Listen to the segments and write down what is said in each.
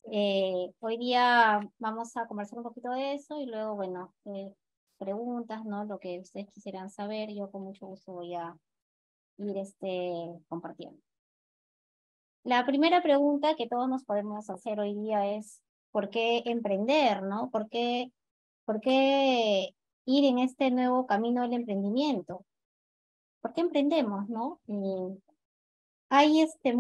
Hoy día vamos a conversar un poquito de eso y luego, bueno, preguntas, ¿no? Lo que ustedes quisieran saber, yo con mucho gusto voy a ir compartiendo. La primera pregunta que todos nos podemos hacer hoy día es, ¿por qué emprender, no? Por qué ir en este nuevo camino del emprendimiento? ¿Por qué emprendemos, no? Hay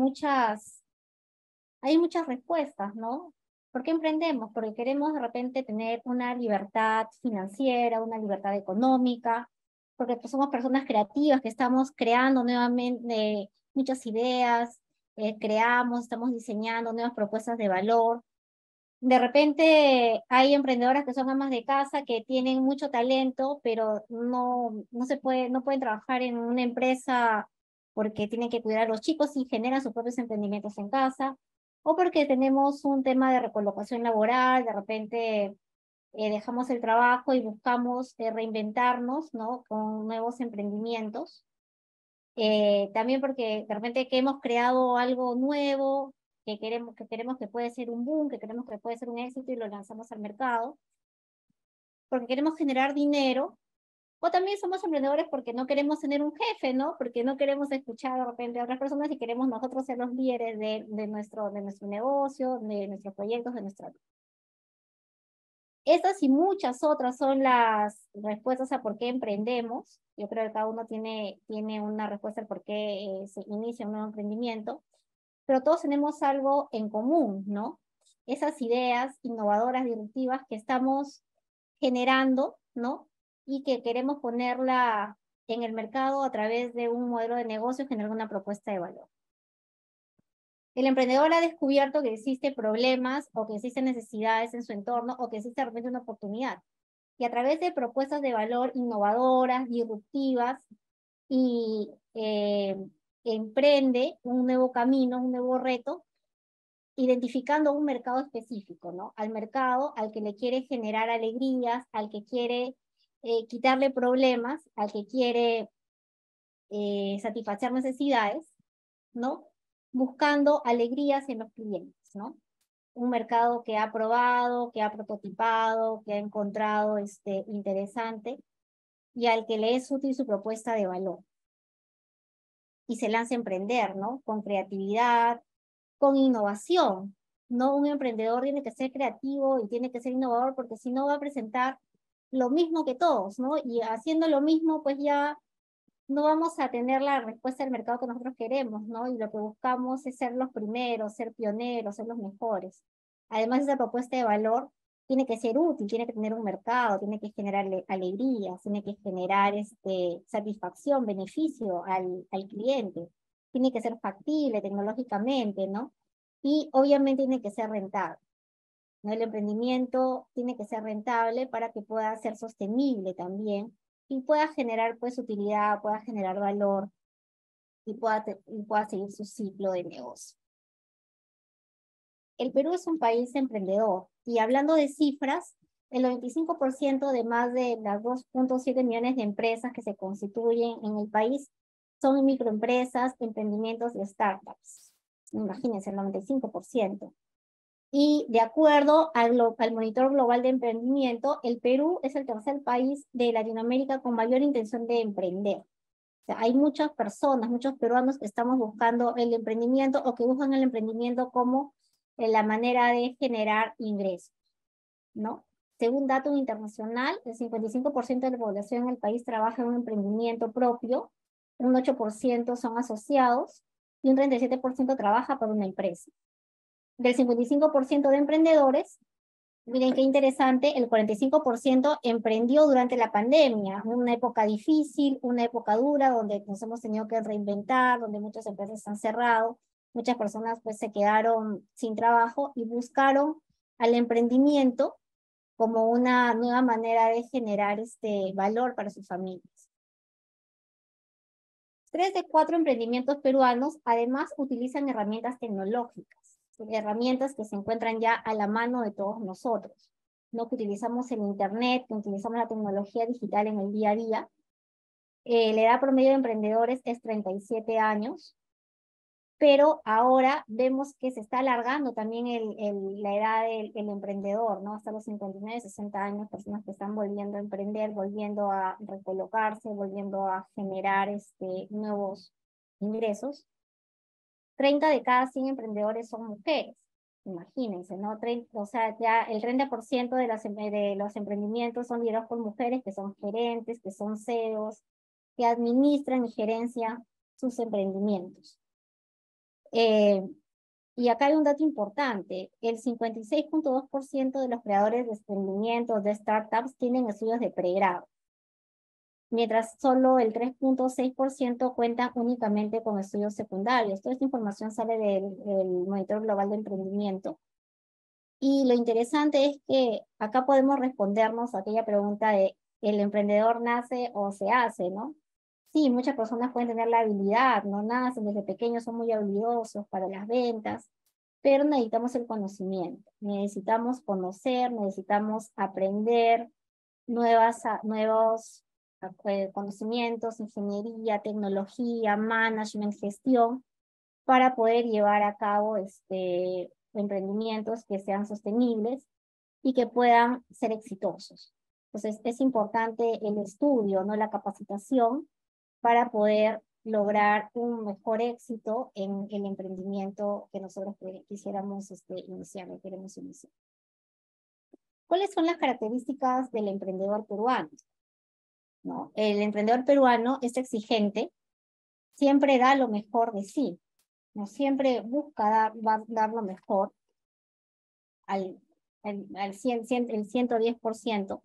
hay muchas respuestas, ¿no? ¿Por qué emprendemos? Porque queremos de repente tener una libertad financiera, una libertad económica, porque pues, somos personas creativas que estamos creando nuevamente muchas ideas, estamos diseñando nuevas propuestas de valor. De repente hay emprendedoras que son amas de casa que tienen mucho talento, pero no pueden trabajar en una empresa porque tienen que cuidar a los chicos y generan sus propios emprendimientos en casa, o porque tenemos un tema de recolocación laboral, de repente dejamos el trabajo y buscamos reinventarnos, ¿no? Con nuevos emprendimientos. También porque de repente que hemos creado algo nuevo, que queremos que puede ser un boom, que queremos que puede ser un éxito y lo lanzamos al mercado, porque queremos generar dinero, o también somos emprendedores porque no queremos tener un jefe, ¿no? Porque no queremos escuchar de repente a otras personas y queremos nosotros ser los líderes de nuestro negocio, de nuestros proyectos, de nuestra vida. Estas y muchas otras son las respuestas a por qué emprendemos. Yo creo que cada uno tiene una respuesta al por qué se inicia un nuevo emprendimiento, pero todos tenemos algo en común, ¿no? Esas ideas innovadoras, disruptivas que estamos generando, ¿no? Y que queremos ponerla en el mercado a través de un modelo de negocio, generar una propuesta de valor. El emprendedor ha descubierto que existen problemas o que existen necesidades en su entorno o que existe de repente una oportunidad. Y a través de propuestas de valor innovadoras, disruptivas, y emprende un nuevo camino, un nuevo reto, identificando un mercado específico, ¿no? Al mercado al que le quiere generar alegrías, al que quiere quitarle problemas, al que quiere satisfacer necesidades, ¿no? Buscando alegrías en los clientes, ¿no? Un mercado que ha probado, que ha prototipado, que ha encontrado interesante y al que le es útil su propuesta de valor. Y se lanza a emprender, ¿no? Con creatividad, con innovación. No, un emprendedor tiene que ser creativo y tiene que ser innovador porque si no va a presentar lo mismo que todos, ¿no? Y haciendo lo mismo, pues ya no vamos a tener la respuesta del mercado que nosotros queremos, ¿no? Y lo que buscamos es ser los primeros, ser pioneros, ser los mejores. Además, esa propuesta de valor tiene que ser útil, tiene que tener un mercado, tiene que generarle alegrías, tiene que generar satisfacción, beneficio al cliente, tiene que ser factible tecnológicamente, ¿no? Y obviamente tiene que ser rentable, ¿no? El emprendimiento tiene que ser rentable para que pueda ser sostenible también y pueda generar pues utilidad, pueda generar valor y pueda seguir su ciclo de negocio. El Perú es un país emprendedor y hablando de cifras, el 95% de más de las 2.7 millones de empresas que se constituyen en el país son microempresas, emprendimientos y startups. Imagínense, el 95%. Y de acuerdo al Monitor Global de Emprendimiento, el Perú es el tercer país de Latinoamérica con mayor intención de emprender. O sea, hay muchas personas, muchos peruanos que estamos buscando el emprendimiento o que buscan el emprendimiento como la manera de generar ingresos, ¿no? Según datos internacional, el 55% de la población en el país trabaja en un emprendimiento propio, un 8% son asociados y un 37% trabaja por una empresa. Del 55% de emprendedores, miren qué interesante, el 45% emprendió durante la pandemia, una época difícil, una época dura, donde nos hemos tenido que reinventar, donde muchas empresas han cerrado, muchas personas pues se quedaron sin trabajo y buscaron al emprendimiento como una nueva manera de generar valor para sus familias. 3 de 4 emprendimientos peruanos además utilizan herramientas tecnológicas, herramientas que se encuentran ya a la mano de todos nosotros, ¿no? Que utilizamos el Internet, que utilizamos la tecnología digital en el día a día. La edad promedio de emprendedores es 37 años. pero ahora vemos que se está alargando también la edad del emprendedor, ¿no? Hasta los 59, 60 años, personas que están volviendo a emprender, volviendo a recolocarse, volviendo a generar nuevos ingresos. 30 de cada 100 emprendedores son mujeres, imagínense, ¿no? O sea, ya el 30% de los emprendimientos son liderados por mujeres que son gerentes, que son CEOs, que administran y gerencian sus emprendimientos. Y acá hay un dato importante, el 56.2% de los creadores de emprendimientos, de startups, tienen estudios de pregrado, mientras solo el 3.6% cuentan únicamente con estudios secundarios. Toda esta información sale del Monitor Global de Emprendimiento. Y lo interesante es que acá podemos respondernos a aquella pregunta de ¿el emprendedor nace o se hace, no? Sí, muchas personas pueden tener la habilidad, no nacen desde pequeños, son muy habilidosos para las ventas, pero necesitamos el conocimiento, necesitamos conocer, necesitamos aprender nuevos conocimientos, ingeniería, tecnología, management, gestión, para poder llevar a cabo emprendimientos que sean sostenibles y que puedan ser exitosos. Entonces, es importante el estudio, no la capacitación, para poder lograr un mejor éxito en el emprendimiento que nosotros quisiéramos iniciar, que queremos iniciar. ¿Cuáles son las características del emprendedor peruano? ¿No? El emprendedor peruano es exigente, siempre da lo mejor de sí, ¿no? Siempre busca dar lo mejor al 110%.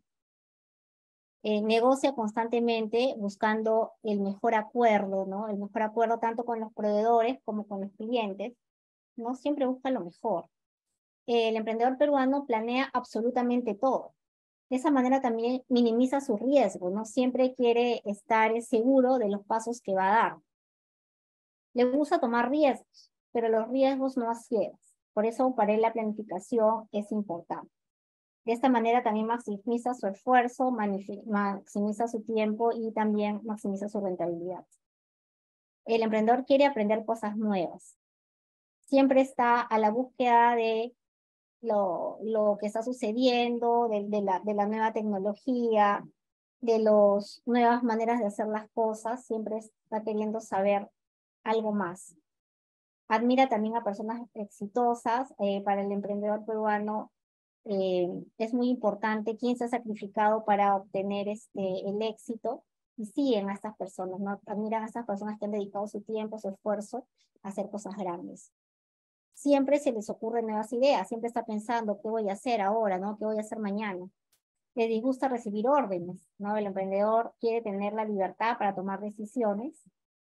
Negocia constantemente buscando el mejor acuerdo, ¿no? El mejor acuerdo tanto con los proveedores como con los clientes, ¿no? Siempre busca lo mejor. El emprendedor peruano planea absolutamente todo. De esa manera también minimiza sus riesgos, ¿no? Siempre quiere estar seguro de los pasos que va a dar. Le gusta tomar riesgos, pero los riesgos no a ciegas. Por eso para él la planificación es importante. De esta manera también maximiza su esfuerzo, maximiza su tiempo y también maximiza su rentabilidad. El emprendedor quiere aprender cosas nuevas. Siempre está a la búsqueda de lo que está sucediendo, de la nueva tecnología, de las nuevas maneras de hacer las cosas. Siempre está queriendo saber algo más. Admira también a personas exitosas. Para el emprendedor peruano, es muy importante quién se ha sacrificado para obtener el éxito, y siguen a estas personas, ¿no? Admiran a estas personas que han dedicado su tiempo, su esfuerzo a hacer cosas grandes. Siempre se les ocurren nuevas ideas, siempre está pensando qué voy a hacer ahora, ¿no? ¿Qué voy a hacer mañana? Le disgusta recibir órdenes, ¿no? El emprendedor quiere tener la libertad para tomar decisiones.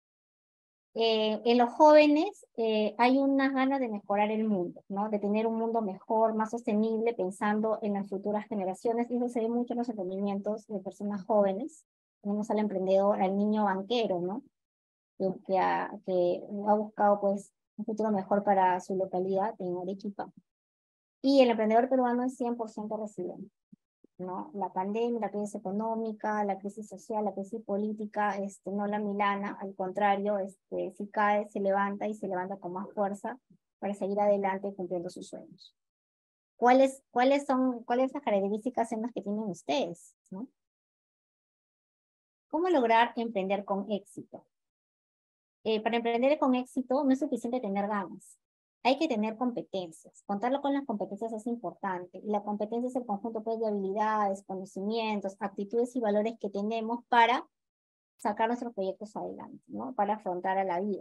En los jóvenes hay unas ganas de mejorar el mundo, ¿no? De tener un mundo mejor, más sostenible, pensando en las futuras generaciones. Y eso se ve mucho en los emprendimientos de personas jóvenes. Tenemos al emprendedor, al niño banquero, ¿no? Que ha buscado pues un futuro mejor para su localidad en Arequipa. Y el emprendedor peruano es 100% resiliente, ¿no? La pandemia, la crisis económica, la crisis social, la crisis política, no la milana, al contrario, si cae, se levanta y se levanta con más fuerza para seguir adelante cumpliendo sus sueños. ¿Cuáles son las características en las que tienen ustedes, ¿no? ¿Cómo lograr emprender con éxito? Para emprender con éxito no es suficiente tener ganas. Hay que tener competencias. Contarlo con las competencias es importante. Y la competencia es el conjunto pues, de habilidades, conocimientos, actitudes y valores que tenemos para sacar nuestros proyectos adelante, ¿no? Para afrontar a la vida.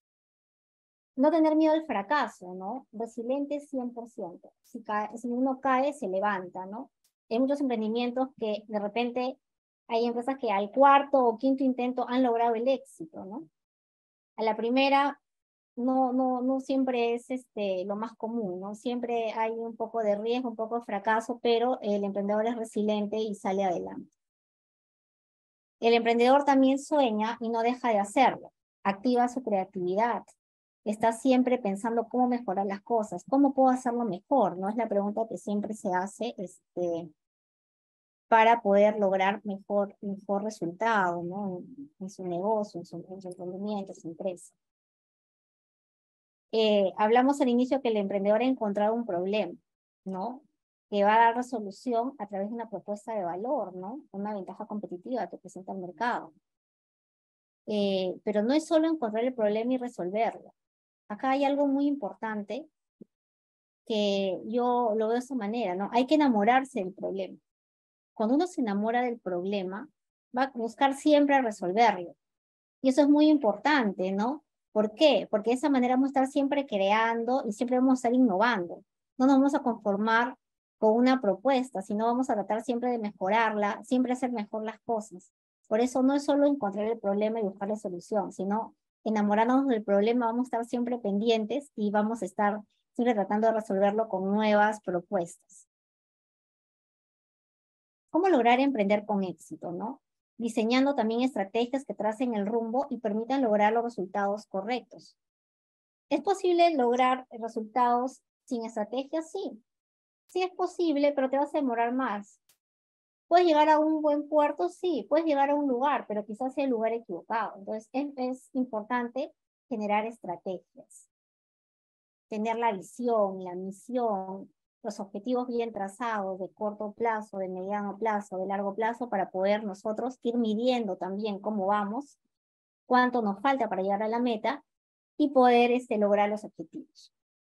No tener miedo al fracaso, ¿no? Resiliente 100%. Si uno cae, se levanta, ¿no? Hay muchos emprendimientos que de repente hay empresas que al cuarto o quinto intento han logrado el éxito, ¿no? A la primera no siempre es lo más común, ¿no? Siempre hay un poco de riesgo, un poco de fracaso, pero el emprendedor es resiliente y sale adelante. El emprendedor también sueña y no deja de hacerlo. Activa su creatividad. Está siempre pensando cómo mejorar las cosas, cómo puedo hacerlo mejor, ¿no? Es la pregunta que siempre se hace para poder lograr mejor resultado, ¿no? En su negocio, en su emprendimiento, en su empresa. hablamos al inicio que el emprendedor ha encontrado un problema, ¿no? Que va a dar resolución a través de una propuesta de valor, ¿no? Una ventaja competitiva que presenta el mercado. Pero no es solo encontrar el problema y resolverlo. Acá hay algo muy importante que yo lo veo de esta manera, ¿no? Hay que enamorarse del problema. Cuando uno se enamora del problema, va a buscar siempre resolverlo. Y eso es muy importante, ¿no? ¿Por qué? Porque de esa manera vamos a estar siempre creando y siempre vamos a estar innovando. No nos vamos a conformar con una propuesta, sino vamos a tratar siempre de mejorarla, siempre hacer mejor las cosas. Por eso no es solo encontrar el problema y buscar la solución, sino enamorarnos del problema, vamos a estar siempre pendientes y vamos a estar siempre tratando de resolverlo con nuevas propuestas. ¿Cómo lograr emprender con éxito, no? Diseñando también estrategias que tracen el rumbo y permitan lograr los resultados correctos. ¿Es posible lograr resultados sin estrategias? Sí. Sí es posible, pero te vas a demorar más. ¿Puedes llegar a un buen puerto? Sí. Puedes llegar a un lugar, pero quizás sea el lugar equivocado. Entonces, es importante generar estrategias. Tener la visión, la misión, los objetivos bien trazados de corto plazo, de mediano plazo, de largo plazo, para poder nosotros ir midiendo también cómo vamos, cuánto nos falta para llegar a la meta y poder lograr los objetivos.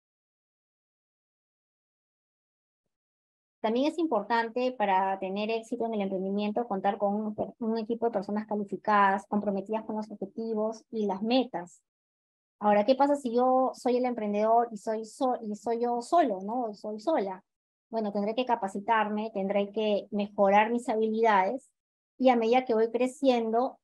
También es importante para tener éxito en el emprendimiento contar con un equipo de personas calificadas, comprometidas con los objetivos y las metas. Ahora, ¿qué pasa si yo soy el emprendedor y soy yo solo, ¿no? Soy sola. Bueno, tendré que capacitarme, tendré que mejorar mis habilidades y a medida que voy creciendo,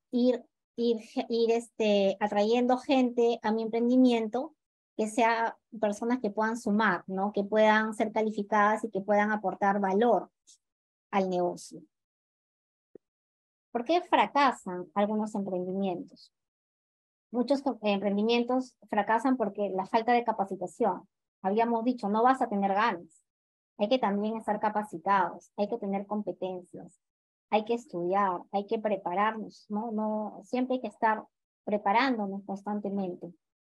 ir atrayendo gente a mi emprendimiento que sea personas que puedan sumar, ¿no? Que puedan ser calificadas y que puedan aportar valor al negocio. ¿Por qué fracasan algunos emprendimientos? Muchos emprendimientos fracasan porque la falta de capacitación. Habíamos dicho, no vas a tener ganas. Hay que también estar capacitados, hay que tener competencias, hay que estudiar, hay que prepararnos, ¿no? Siempre hay que estar preparándonos constantemente.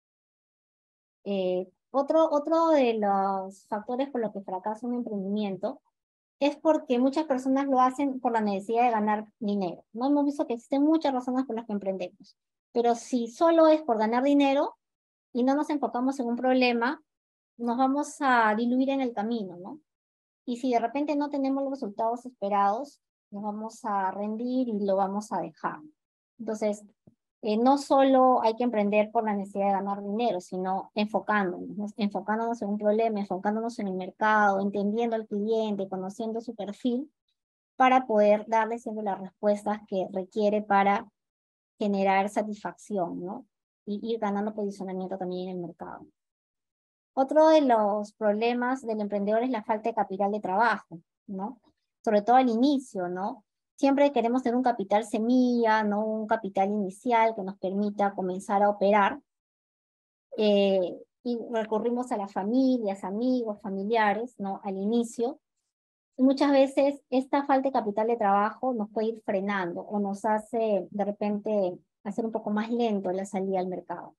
Otro de los factores por los que fracasa un emprendimiento es porque muchas personas lo hacen por la necesidad de ganar dinero. No hemos visto que existen muchas razones por las que emprendemos. Pero si solo es por ganar dinero y no nos enfocamos en un problema, nos vamos a diluir en el camino, ¿no? Y si de repente no tenemos los resultados esperados, nos vamos a rendir y lo vamos a dejar. Entonces, no solo hay que emprender por la necesidad de ganar dinero, sino enfocándonos en un problema, enfocándonos en el mercado, entendiendo al cliente, conociendo su perfil, para poder darle siempre las respuestas que requiere para generar satisfacción, ¿no? Y ir ganando posicionamiento también en el mercado. Otro de los problemas del emprendedor es la falta de capital de trabajo, ¿no? Sobre todo al inicio, ¿no? Siempre queremos tener un capital semilla, ¿no? Un capital inicial que nos permita comenzar a operar. Y recurrimos a las familias, amigos, familiares, ¿no? Al inicio. Y muchas veces esta falta de capital de trabajo nos puede ir frenando o nos hace de repente hacer un poco más lento la salida al mercado.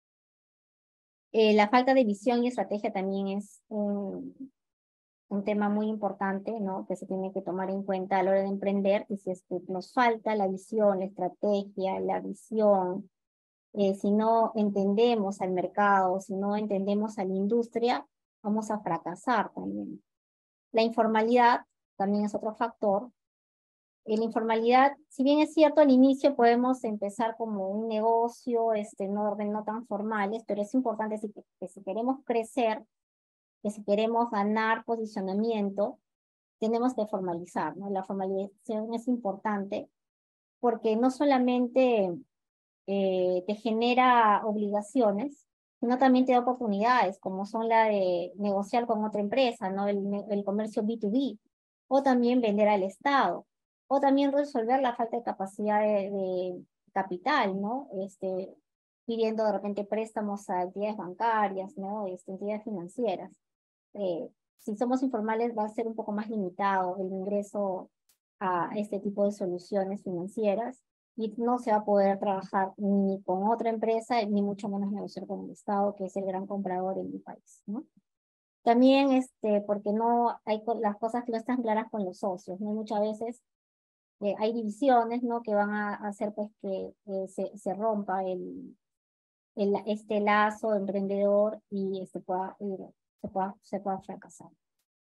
La falta de visión y estrategia también es un tema muy importante, ¿no? Que se tiene que tomar en cuenta a la hora de emprender. Y si es que nos falta la visión, la estrategia, la visión, si no entendemos al mercado, si no entendemos a la industria, vamos a fracasar también. La informalidad también es otro factor. La informalidad, si bien es cierto, al inicio podemos empezar como un negocio, no tan formales, pero es importante que si queremos crecer, que si queremos ganar posicionamiento, tenemos que formalizar, ¿no? La formalización es importante porque no solamente te genera obligaciones, sino también te da oportunidades, como son la de negociar con otra empresa, ¿no? El comercio B2B, o también vender al Estado, o también resolver la falta de capacidad de capital, ¿no? Pidiendo de repente préstamos a entidades bancarias, ¿no? Entidades financieras. Si somos informales va a ser un poco más limitado el ingreso a este tipo de soluciones financieras y no se va a poder trabajar ni con otra empresa, ni mucho menos negociar con el Estado, que es el gran comprador en mi país, ¿no? También, porque no hay las cosas que no están claras con los socios, ¿no? Muchas veces hay divisiones, ¿no? Que van a hacer, pues, que se rompa este lazo emprendedor y se pueda fracasar.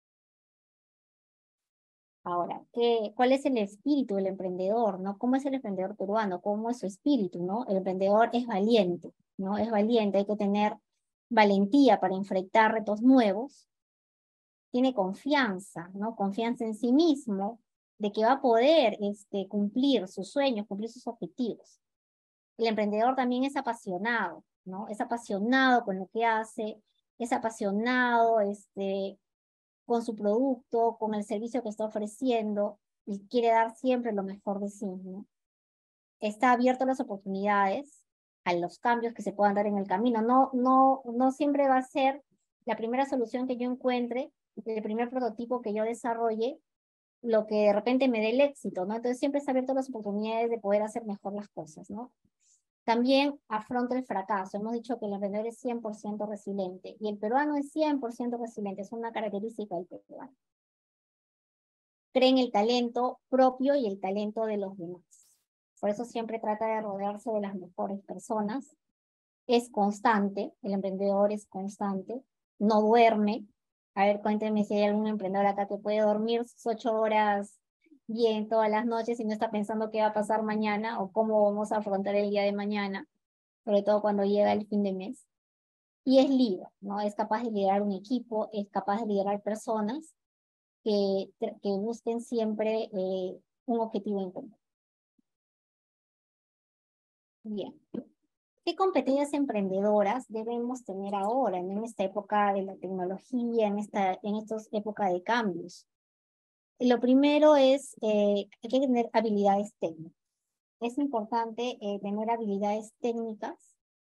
Ahora, ¿cuál es el espíritu del emprendedor, no? ¿Cómo es el emprendedor peruano? ¿Cómo es su espíritu, no? El emprendedor es valiente, ¿no? Es valiente, hay que tener valentía para enfrentar retos nuevos, tiene confianza, ¿no? Confianza en sí mismo, de que va a poder cumplir sus sueños, cumplir sus objetivos. El emprendedor también es apasionado, ¿no? Es apasionado con lo que hace, es apasionado, con su producto, con el servicio que está ofreciendo y quiere dar siempre lo mejor de sí, ¿no? Está abierto a las oportunidades, a los cambios que se puedan dar en el camino. No siempre va a ser la primera solución que yo encuentre, el primer prototipo que yo desarrolle, lo que de repente me dé el éxito, ¿no? Entonces siempre está abierto a las oportunidades de poder hacer mejor las cosas, ¿no? También afronta el fracaso. Hemos dicho que el emprendedor es 100% resiliente y el peruano es 100% resiliente, es una característica del peruano. Cree en el talento propio y el talento de los demás. Por eso siempre trata de rodearse de las mejores personas. Es constante, el emprendedor es constante, no duerme. A ver, cuéntenme si hay algún emprendedor acá que puede dormir sus 8 horas bien todas las noches y no está pensando qué va a pasar mañana o cómo vamos a afrontar el día de mañana, sobre todo cuando llega el fin de mes. Y es líder, ¿no? Es capaz de liderar un equipo, es capaz de liderar personas que busquen siempre un objetivo en común. Bien. ¿Qué competencias emprendedoras debemos tener ahora, en esta época de la tecnología, en esta época de cambios? Lo primero es hay que tener habilidades técnicas. Es importante tener habilidades técnicas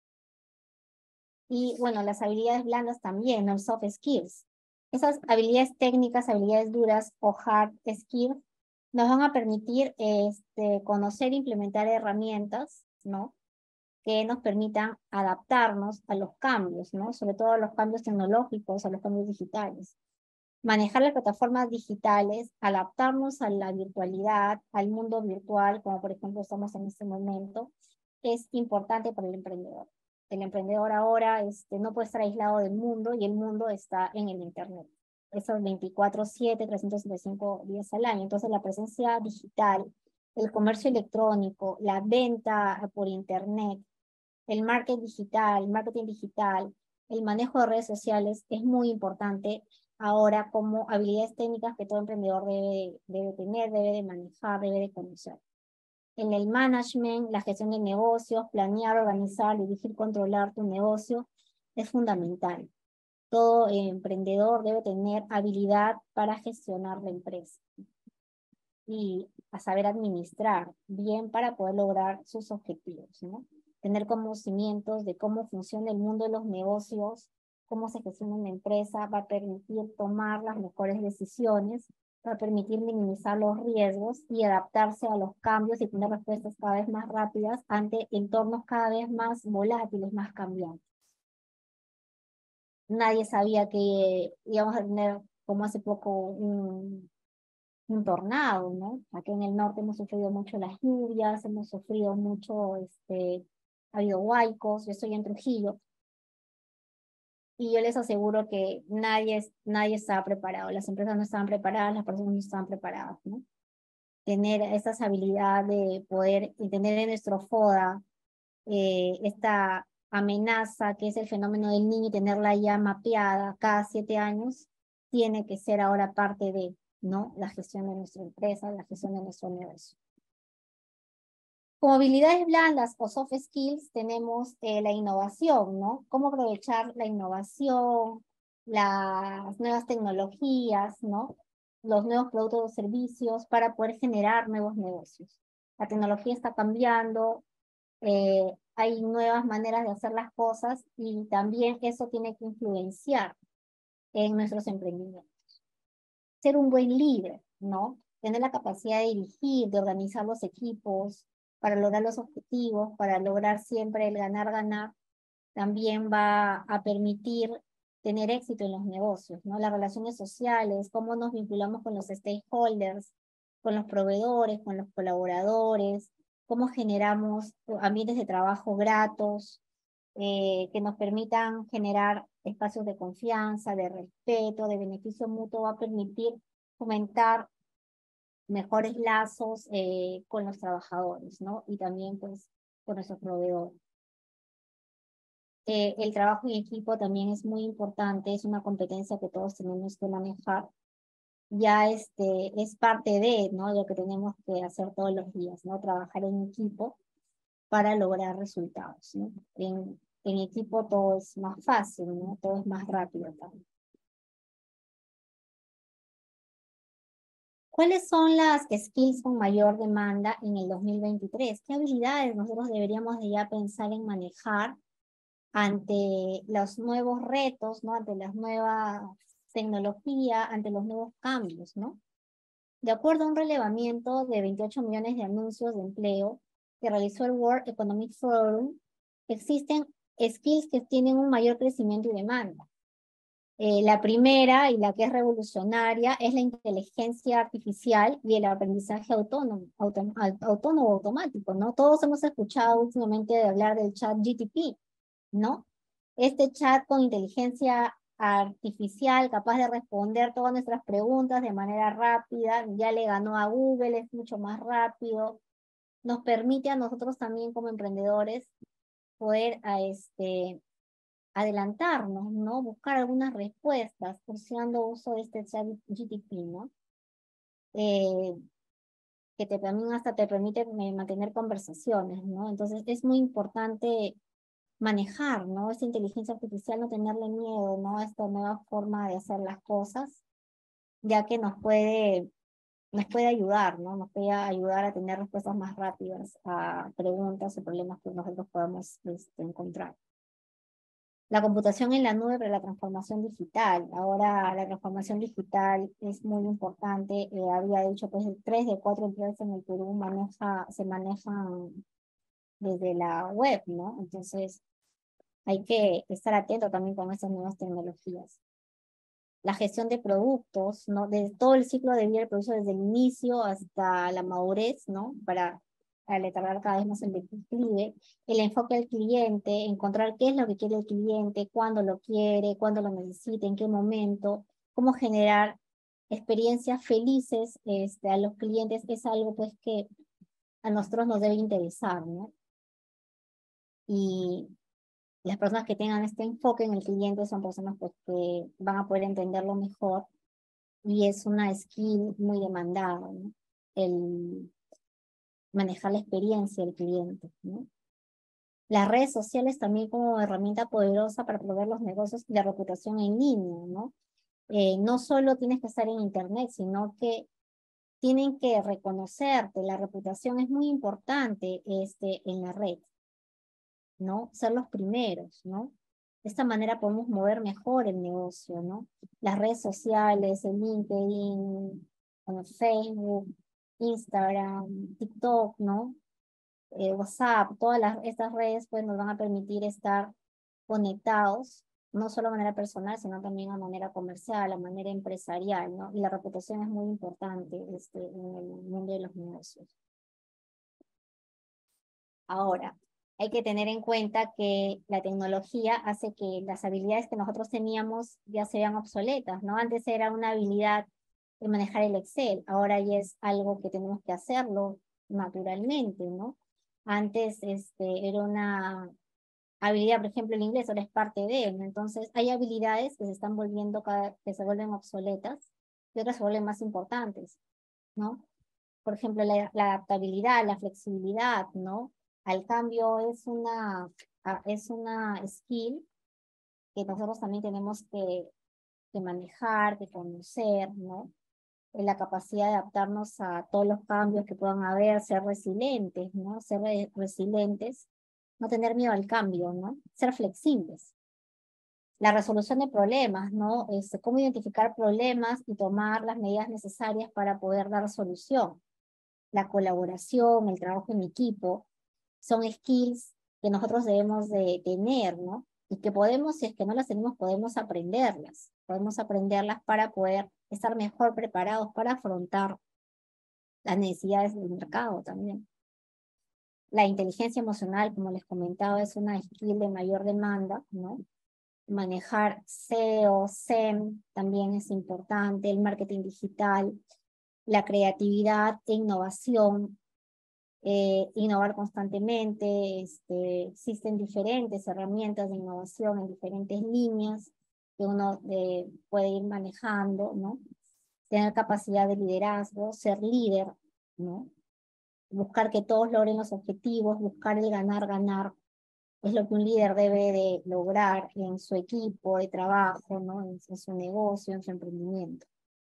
y, bueno, las habilidades blandas también, ¿no? Soft skills. Esas habilidades técnicas, habilidades duras o hard skills nos van a permitir conocer e implementar herramientas, ¿no? Que nos permitan adaptarnos a los cambios, ¿no? Sobre todo a los cambios tecnológicos, a los cambios digitales. Manejar las plataformas digitales, adaptarnos a la virtualidad, al mundo virtual, como por ejemplo estamos en este momento, es importante para el emprendedor. El emprendedor ahora no puede estar aislado del mundo y el mundo está en el Internet. Eso es 24/7, 365 días al año. Entonces la presencia digital, el comercio electrónico, la venta por Internet, el marketing digital, el manejo de redes sociales es muy importante ahora como habilidades técnicas que todo emprendedor debe tener, debe de manejar, debe de conocer. En el management, la gestión de negocios, planear, organizar, dirigir, controlar tu negocio es fundamental. Todo emprendedor debe tener habilidad para gestionar la empresa y a saber administrar bien para poder lograr sus objetivos, ¿no? Tener conocimientos de cómo funciona el mundo de los negocios, cómo se gestiona una empresa, va a permitir tomar las mejores decisiones, va a permitir minimizar los riesgos y adaptarse a los cambios y tener respuestas cada vez más rápidas ante entornos cada vez más volátiles, más cambiantes. Nadie sabía que íbamos a tener, como hace poco, un tornado, ¿no? Aquí en el norte hemos sufrido mucho las lluvias, hemos sufrido mucho, ha habido huaicos, yo estoy en Trujillo, y yo les aseguro que nadie estaba preparado, las empresas no estaban preparadas, las personas no estaban preparadas, ¿no? Tener esta habilidad de poder y tener en nuestro FODA esta amenaza que es el fenómeno del niño y tenerla ya mapeada cada 7 años, tiene que ser ahora parte de, ¿no? La gestión de nuestra empresa, la gestión de nuestro negocio. Como habilidades blandas o soft skills tenemos la innovación, ¿no? Cómo aprovechar la innovación, las nuevas tecnologías, ¿no? Los nuevos productos o servicios para poder generar nuevos negocios. La tecnología está cambiando, hay nuevas maneras de hacer las cosas y también eso tiene que influenciar en nuestros emprendimientos. Ser un buen líder, ¿no? Tener la capacidad de dirigir, de organizar los equipos, para lograr los objetivos, para lograr siempre el ganar-ganar, también va a permitir tener éxito en los negocios, ¿no? Las relaciones sociales, cómo nos vinculamos con los stakeholders, con los proveedores, con los colaboradores, cómo generamos ambientes de trabajo gratos, que nos permitan generar espacios de confianza, de respeto, de beneficio mutuo, va a permitir fomentar mejores lazos con los trabajadores, ¿no? Y también, pues, con nuestros proveedores. El trabajo en equipo también es muy importante, es una competencia que todos tenemos que manejar. Ya es parte de, ¿no? Lo que tenemos que hacer todos los días, ¿no? Trabajar en equipo para lograr resultados, ¿no? En equipo todo es más fácil, ¿no? Todo es más rápido también. ¿Cuáles son las skills con mayor demanda en el 2023? ¿Qué habilidades nosotros deberíamos de ya pensar en manejar ante los nuevos retos, ¿no? Ante las nuevas tecnologías, ante los nuevos cambios, ¿no? De acuerdo a un relevamiento de 28 millones de anuncios de empleo que realizó el World Economic Forum, existen skills que tienen un mayor crecimiento y demanda. La primera y la que es revolucionaria es la inteligencia artificial y el aprendizaje autónomo automático, ¿no? Todos hemos escuchado últimamente de hablar del chat GTP, ¿no? Este chat con inteligencia artificial capaz de responder todas nuestras preguntas de manera rápida, ya le ganó a Google, es mucho más rápido, nos permite a nosotros también como emprendedores poder adelantarnos, ¿no? Buscar algunas respuestas haciendo uso de este chat GTP, ¿no? Eh, que también hasta te permite mantener conversaciones, ¿no? Entonces es muy importante manejar, ¿no? Esta inteligencia artificial, no tenerle miedo, ¿no? A esta nueva forma de hacer las cosas, ya que nos puede ayudar, ¿no? Nos puede ayudar a tener respuestas más rápidas a preguntas o problemas que nosotros podamos encontrar. La computación en la nube para la transformación digital. Ahora la transformación digital es muy importante. Había dicho, pues, 3 de 4 empresas en el Perú se manejan desde la web, ¿no? Entonces, hay que estar atento también con estas nuevas tecnologías. La gestión de productos, ¿no? De todo el ciclo de vida del producto, desde el inicio hasta la madurez, ¿no? Para aletrar cada vez más el declive. El enfoque del cliente, encontrar qué es lo que quiere el cliente, cuándo lo quiere, cuándo lo necesita, en qué momento, cómo generar experiencias felices a los clientes, es algo pues que a nosotros nos debe interesar, ¿no? Y las personas que tengan este enfoque en el cliente son personas pues, que van a poder entenderlo mejor y es una skill muy demandada, ¿no? El manejar la experiencia del cliente, ¿no? Las redes sociales también como herramienta poderosa para promover los negocios y la reputación en línea, ¿no? No solo tienes que estar en internet, sino que tienen que reconocerte. La reputación es muy importante en la red, ¿no? Ser los primeros, ¿no? De esta manera podemos mover mejor el negocio, ¿no? Las redes sociales, el LinkedIn, Facebook, Instagram, TikTok, ¿no? WhatsApp, estas redes pues nos van a permitir estar conectados, no solo de manera personal, sino también a manera comercial, a manera empresarial, ¿no? Y la reputación es muy importante en el mundo de los negocios. Ahora, hay que tener en cuenta que la tecnología hace que las habilidades que nosotros teníamos ya se vean obsoletas, ¿no? Antes era una habilidad de manejar el Excel, ahora ya es algo que tenemos que hacerlo naturalmente, ¿no? Antes era una habilidad, por ejemplo, el inglés, ahora es parte de él, ¿no? Entonces, hay habilidades que se están volviendo que se vuelven obsoletas y otras se vuelven más importantes, ¿no? Por ejemplo, la adaptabilidad, la flexibilidad, ¿no? Al cambio es una skill que nosotros también tenemos que manejar, que conocer, ¿no? La capacidad de adaptarnos a todos los cambios que puedan haber, ser resilientes, ¿no? Ser resilientes, no tener miedo al cambio, ¿no? Ser flexibles. La resolución de problemas, ¿no? Cómo identificar problemas y tomar las medidas necesarias para poder dar solución. la colaboración, el trabajo en equipo, son skills que nosotros debemos de tener, ¿no? Y que podemos, si es que no las tenemos, podemos aprenderlas para poder estar mejor preparados para afrontar las necesidades del mercado también. La inteligencia emocional, como les comentaba, es una skill de mayor demanda, ¿no? Manejar SEO, SEM también es importante, el marketing digital, la creatividad e innovación, innovar constantemente, existen diferentes herramientas de innovación en diferentes líneas que uno puede ir manejando, ¿no? Tener capacidad de liderazgo, ser líder, ¿no? Buscar que todos logren los objetivos, buscar el ganar, es lo que un líder debe de lograr en su equipo de trabajo, ¿no? En su negocio, en su emprendimiento.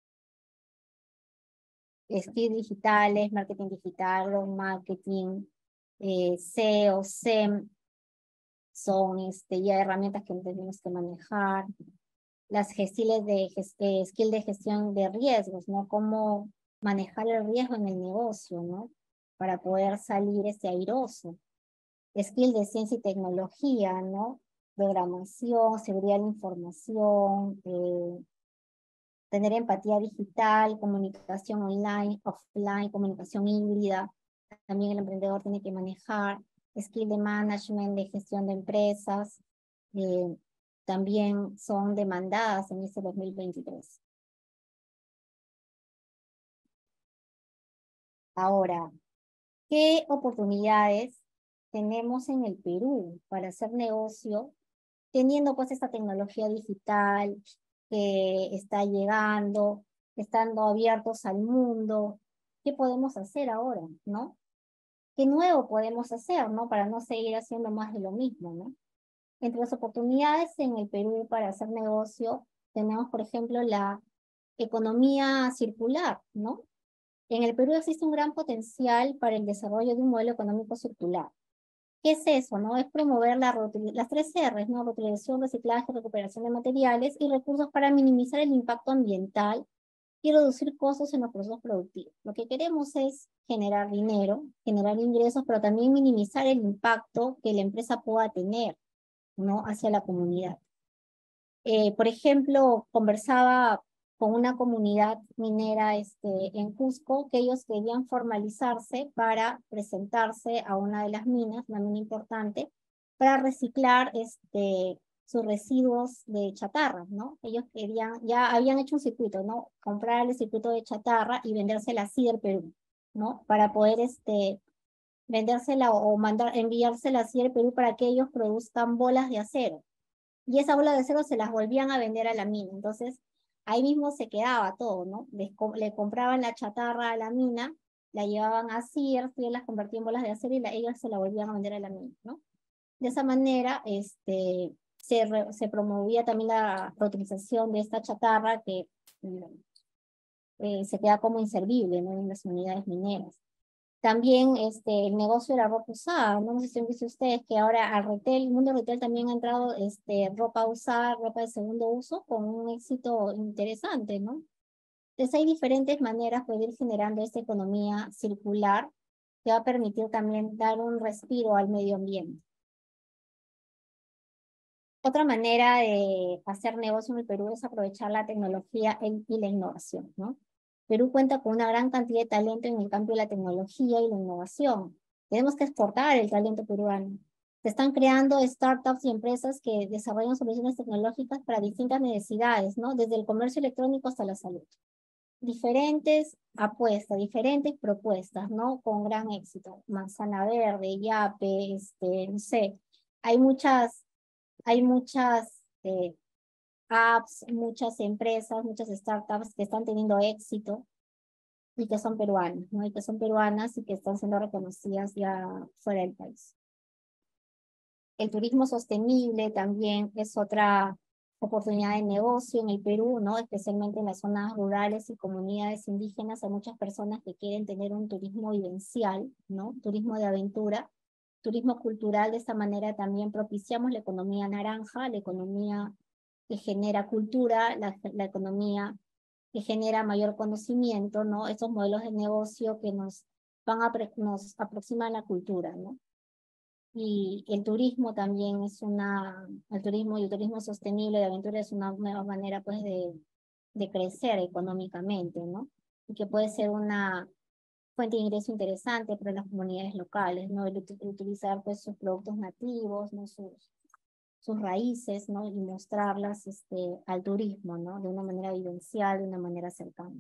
Skills digitales, marketing digital, growth marketing, SEO, SEM, son ya herramientas que tenemos que manejar. Las skills de gestión de riesgos, ¿no? Cómo manejar el riesgo en el negocio, ¿no? Para poder salir airoso. Skill de ciencia y tecnología, ¿no? Programación, seguridad de la información, tener empatía digital, comunicación online, offline, comunicación híbrida. También el emprendedor tiene que manejar skill de management, de gestión de empresas. También son demandadas en este 2023. Ahora, ¿qué oportunidades tenemos en el Perú para hacer negocio teniendo pues esta tecnología digital que está llegando, estando abiertos al mundo? ¿Qué podemos hacer ahora, no? ¿Qué nuevo podemos hacer, no? Para no seguir haciendo más de lo mismo, ¿no? Entre las oportunidades en el Perú para hacer negocio, tenemos, por ejemplo, la economía circular, ¿no? En el Perú existe un gran potencial para el desarrollo de un modelo económico circular. ¿Qué es eso, no? Es promover las 3 R's, ¿no? Reutilización, reciclaje, recuperación de materiales y recursos para minimizar el impacto ambiental y reducir costos en los procesos productivos. Lo que queremos es generar dinero, generar ingresos, pero también minimizar el impacto que la empresa pueda tener, ¿no? Hacia la comunidad. Por ejemplo, conversaba con una comunidad minera en Cusco, que ellos querían formalizarse para presentarse a una de las minas, una mina importante, para reciclar sus residuos de chatarra, ¿no? Ellos querían, ya habían hecho un circuito, ¿no? Comprar el circuito de chatarra y vendérsela así del Perú, ¿no? Para poder vendérsela o enviársela así del Perú para que ellos produzcan bolas de acero. Y esa bola de acero se las volvían a vender a la mina. Entonces, ahí mismo se quedaba todo, ¿no? Le compraban la chatarra a la mina, la llevaban a Sears, y las convertían en bolas de acero y ellos se la volvían a vender a la mina, ¿no? De esa manera, se promovía también la reutilización de esta chatarra que se queda como inservible, ¿no? En las unidades mineras. También el negocio de la ropa usada, no sé si han visto ustedes que ahora el mundo retail también ha entrado ropa usada, ropa de segundo uso, con un éxito interesante, ¿no? Entonces hay diferentes maneras de ir generando esta economía circular que va a permitir también dar un respiro al medio ambiente. Otra manera de hacer negocio en el Perú es aprovechar la tecnología y la innovación, ¿no? Perú cuenta con una gran cantidad de talento en el campo de la tecnología y la innovación. Tenemos que exportar el talento peruano. Se están creando startups y empresas que desarrollan soluciones tecnológicas para distintas necesidades, ¿no? Desde el comercio electrónico hasta la salud. Diferentes apuestas, diferentes propuestas, ¿no? Con gran éxito. Manzana Verde, Yape, no sé. Hay muchas apps, muchas empresas, muchas startups que están teniendo éxito y que son peruanas, ¿no? Y que son peruanas y que están siendo reconocidas ya fuera del país. El turismo sostenible también es otra oportunidad de negocio en el Perú, ¿no? Especialmente en las zonas rurales y comunidades indígenas. Hay muchas personas que quieren tener un turismo vivencial, ¿no? Turismo de aventura, turismo cultural. De esta manera también propiciamos la economía naranja, la economía que genera cultura, la economía que genera mayor conocimiento, ¿no? Estos modelos de negocio que nos nos aproximan la cultura, ¿no? Y el turismo también es el turismo y el turismo sostenible de aventura es una nueva manera pues de crecer económicamente, ¿no? Y que puede ser una fuente de ingreso interesante para las comunidades locales, ¿no? El utilizar pues sus productos nativos, ¿no? Sus raíces, ¿no? Y mostrarlas al turismo, ¿no? De una manera vivencial, de una manera cercana.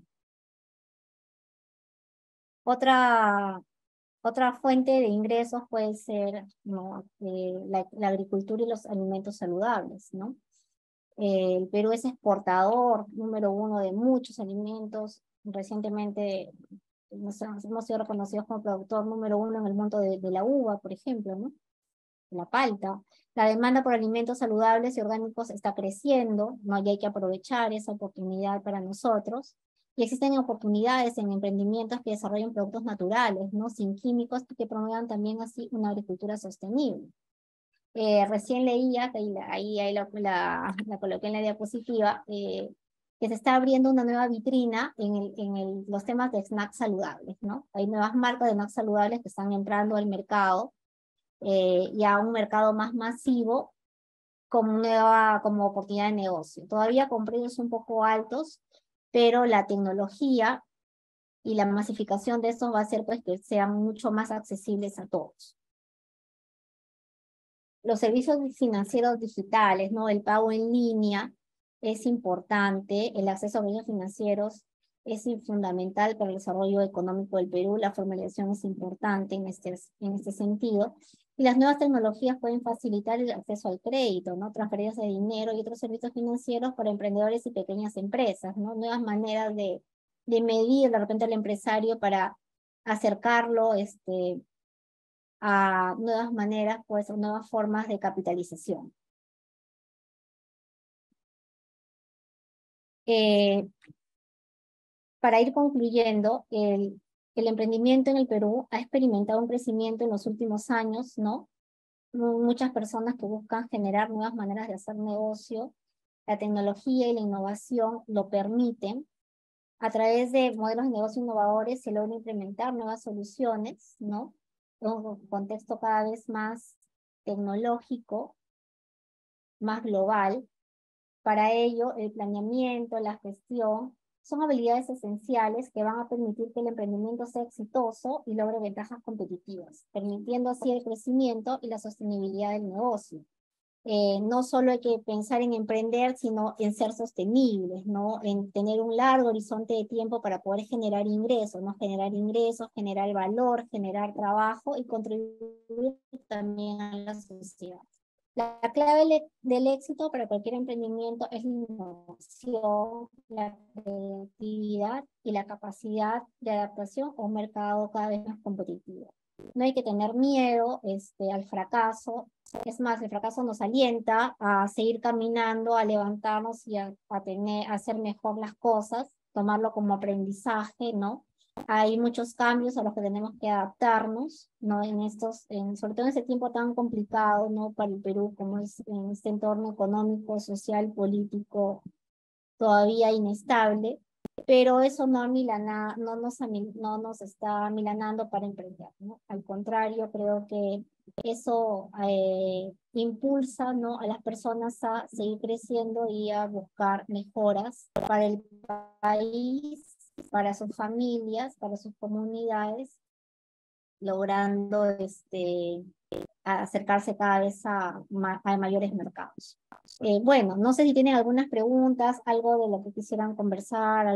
Otra fuente de ingresos puede ser, ¿no? La agricultura y los alimentos saludables, ¿no? El Perú es exportador número uno de muchos alimentos. Recientemente hemos sido reconocidos como productor número uno en el mundo de la uva, por ejemplo, ¿no? La palta. La demanda por alimentos saludables y orgánicos está creciendo, ¿no? Y hay que aprovechar esa oportunidad para nosotros. Y existen oportunidades en emprendimientos que desarrollan productos naturales, ¿no? Sin químicos, que promuevan también así una agricultura sostenible. Recién leía, que ahí la coloqué en la diapositiva, que se está abriendo una nueva vitrina en los temas de snacks saludables, ¿no? Hay nuevas marcas de snacks saludables que están entrando al mercado, y a un mercado más masivo como oportunidad de negocio. Todavía con precios un poco altos, pero la tecnología y la masificación de estos va a hacer pues que sean mucho más accesibles a todos. Los servicios financieros digitales, ¿no? El pago en línea es importante, el acceso a servicios financieros es fundamental para el desarrollo económico del Perú, la formalización es importante en este sentido, y las nuevas tecnologías pueden facilitar el acceso al crédito, ¿no? Transferencias de dinero y otros servicios financieros para emprendedores y pequeñas empresas, ¿no? Nuevas maneras de medir de repente al empresario para acercarlo a nuevas maneras, pues, o nuevas formas de capitalización. Para ir concluyendo, el emprendimiento en el Perú ha experimentado un crecimiento en los últimos años, ¿no? Muchas personas que buscan generar nuevas maneras de hacer negocio, la tecnología y la innovación lo permiten. A través de modelos de negocio innovadores se logra implementar nuevas soluciones, ¿no? En un contexto cada vez más tecnológico, más global. Para ello, el planeamiento, la gestión, son habilidades esenciales que van a permitir que el emprendimiento sea exitoso y logre ventajas competitivas, permitiendo así el crecimiento y la sostenibilidad del negocio. No solo hay que pensar en emprender, sino en ser sostenibles, ¿no? En tener un largo horizonte de tiempo para poder generar ingresos, ¿no? Generar ingresos, generar valor, generar trabajo y contribuir también a la sociedad. La clave del éxito para cualquier emprendimiento es la innovación, la creatividad y la capacidad de adaptación a un mercado cada vez más competitivo. No hay que tener miedo al fracaso. Es más, el fracaso nos alienta a seguir caminando, a levantarnos y a hacer mejor las cosas, tomarlo como aprendizaje, ¿no? Hay muchos cambios a los que tenemos que adaptarnos, ¿no? Sobre todo en este tiempo tan complicado, ¿no? Para el Perú, como es en este entorno económico, social, político, todavía inestable, pero eso no nos está amilanando para emprender, ¿no? Al contrario, creo que eso impulsa, ¿no? A las personas a seguir creciendo y a buscar mejoras para el país, para sus familias, para sus comunidades, logrando acercarse cada vez a mayores mercados. Bueno, no sé si tienen algunas preguntas, algo de lo que quisieran conversar.